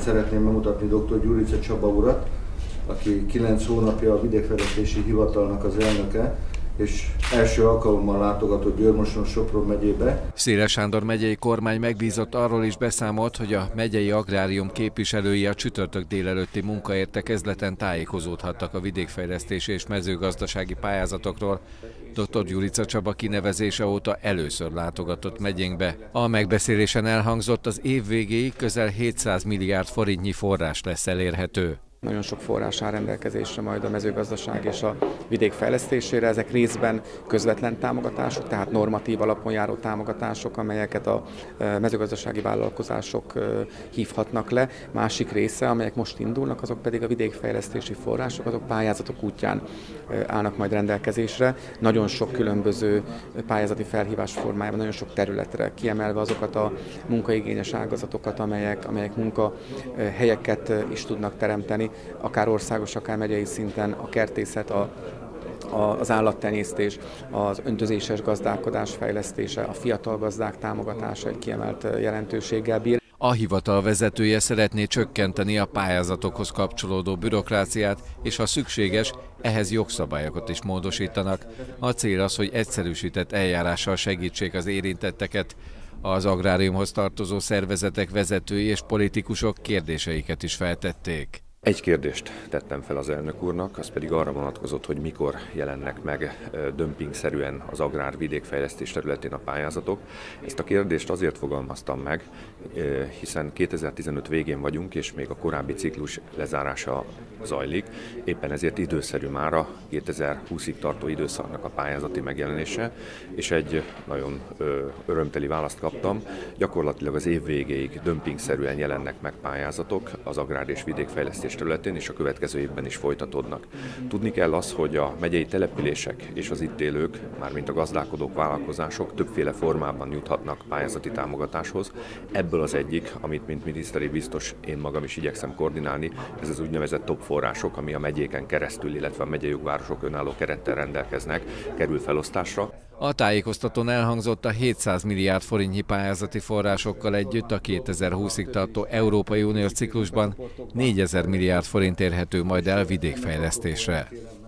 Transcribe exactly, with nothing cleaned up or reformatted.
szeretném bemutatni dr. Gyurica Csaba urat, aki kilenc hónapja a Vidékfejlesztési Hivatalnak az elnöke, és első alkalommal látogatott Győr-Moson-Sopron megyébe. Széles Sándor megyei kormány megbízott arról is beszámolt, hogy a megyei agrárium képviselői a csütörtök délelőtti munkaértekezleten tájékozódhattak a vidékfejlesztési és mezőgazdasági pályázatokról. doktor Gyurica Csaba kinevezése óta először látogatott megyénkbe. A megbeszélésen elhangzott, az év végéig közel hétszáz milliárd forintnyi forrás lesz elérhető. Nagyon sok forrás áll rendelkezésre majd a mezőgazdaság és a vidék fejlesztésére. Ezek részben közvetlen támogatások, tehát normatív alapon járó támogatások, amelyeket a mezőgazdasági vállalkozások hívhatnak le. Másik része, amelyek most indulnak, azok pedig a vidékfejlesztési források, azok pályázatok útján állnak majd rendelkezésre. Nagyon sok különböző pályázati felhívás formájában, nagyon sok területre, kiemelve azokat a munkaigényes ágazatokat, amelyek, amelyek munkahelyeket is tudnak teremteni, akár országos, akár megyei szinten, a kertészet, a, a, az állattenyésztés, az öntözéses gazdálkodás fejlesztése, a fiatal gazdák támogatása egy kiemelt jelentőséggel bír. A hivatal vezetője szeretné csökkenteni a pályázatokhoz kapcsolódó bürokráciát, és ha szükséges, ehhez jogszabályokat is módosítanak. A cél az, hogy egyszerűsített eljárással segítsék az érintetteket. Az agráriumhoz tartozó szervezetek vezetői és politikusok kérdéseiket is feltették. Egy kérdést tettem fel az elnök úrnak, az pedig arra vonatkozott, hogy mikor jelennek meg dömpingszerűen az agrárvidékfejlesztés területén a pályázatok. Ezt a kérdést azért fogalmaztam meg, hiszen kétezer-tizenöt végén vagyunk, és még a korábbi ciklus lezárása zajlik. Éppen ezért időszerű már a kétezer-húszig tartó időszaknak a pályázati megjelenése, és egy nagyon örömteli választ kaptam. Gyakorlatilag az év végéig dömpingszerűen jelennek meg pályázatok az agrár- és vidékfejlesztés területén, és a következő évben is folytatódnak. Tudni kell az, hogy a megyei települések és az itt élők, mármint a gazdálkodók, vállalkozások többféle formában juthatnak pályázati támogatáshoz. Ebből az egyik, amit mint miniszteri biztos én magam is igyekszem koordinálni, ez az úgynevezett top források, ami a megyéken keresztül, illetve a megyei jogvárosok önálló kerettel rendelkeznek, kerül felosztásra. A tájékoztatón elhangzott, a hétszáz milliárd forintnyi pályázati forrásokkal együtt a kétezer-húszig tartó Európai Uniós ciklusban négyezer milliárd forint érhető majd el vidékfejlesztésre.